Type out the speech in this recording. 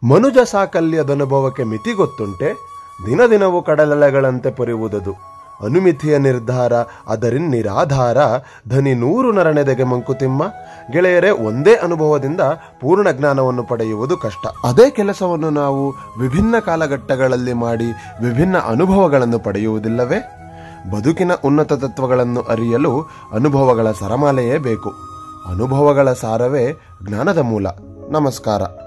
ಮನುಜ ಸಾಕಲ್ಯದನುಭವಕ್ಕೆ ಮಿತಿ ಗೊತ್ತುಂಟೆ, ದಿನ ದಿನವೂ ಕಡಲಲೆಗಳಂತೆ ಪೊರೆಯುವುದದು. ಅನುಮಿತಿಯ ನಿರ್ಧಾರ ಅದರಿನ್ನಿರಾಧಾರ, ಧನಿ 100 ನರನೆದೆಗೆ ಮಂಕುತಿಮ್ಮ. ಗೆಳೆಯರೇ, ಒಂದೇ ಅನುಭವದಿಂದ ಪೂರ್ಣ ಜ್ಞಾನವನ್ನು ಪಡೆಯುವುದು ಕಷ್ಟ. ಅದೇ ಕೆಲಸವನ್ನು ನಾವು ವಿಭಿನ್ನ ಕಾಲಘಟ್ಟಗಳಲ್ಲಿ ಮಾಡಿ ವಿಭಿನ್ನ ಅನುಭವಗಳನ್ನು ಪಡೆಯುವುದಿಲ್ಲವೇ? ಬದುಕಿನ ಉನ್ನತ ತತ್ವಗಳನ್ನು ಅರಿಯಲು ಅನುಭವಗಳ ಸರಮಾಲೆಯೇ ಬೇಕು. ಅನುಭವಗಳ ಸಾರವೇ ಜ್ಞಾನದ ಮೂಲ. ನಮಸ್ಕಾರ.